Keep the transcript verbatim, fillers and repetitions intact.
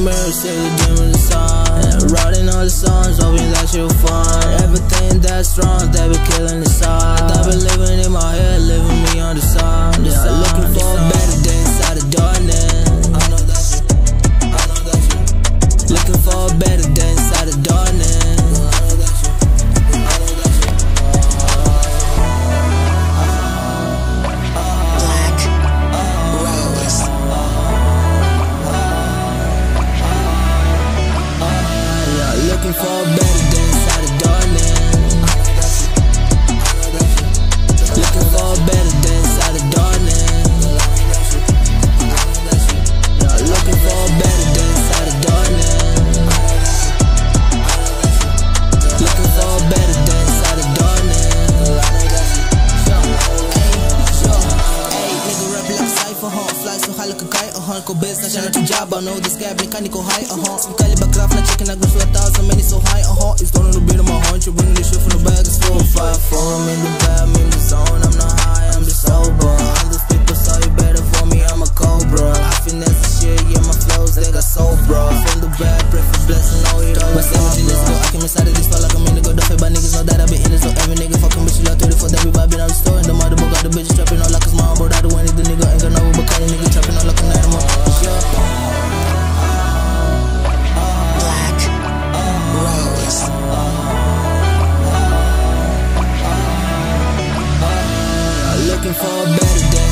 mirror, see the dream of the sun. And writing all the songs, hoping that you'll find everything that's wrong, they be killing the side. I've been living in my head, living me on the side. Yeah, looking for a better day inside the darkness. I know that's you, I know that's you. Looking for a better day inside the darkness. Looking for a better day inside the darkness. Looking for a better day inside the darkness. Looking for a better day inside the darkness. Looking for a better day inside the darkness. Hey, nigga rap like a cipher, huh? Fly so high like a kite, uh-huh. Ko business, na to job, I know this guy mechanical high, uh-huh. Some caliber craft na chicken, I go to a thousand, many so high, uh-huh. It's going on the beat of my heart, you bring this shit from the bag, it's four or five, four. I'm in the bag, I'm in the zone, I'm not high, I'm just sober. All those people saw you better for me, I'm a cobra. I finesse the shit, yeah, my flows, they got soul, bro. From the bad, pray for blessing, know it all. My seventeen years ago, I came inside of this, felt like I'm in the go, the fake by niggas know that I been in it, so every nigga fucking bitch, you like thirty-four, that be vibing, I'm restoring. The motherboard got the bitches trapping all like his mom, bro. I do anything, nigga ain't got no but call a nigga trapping all like an animal. Looking for a better day.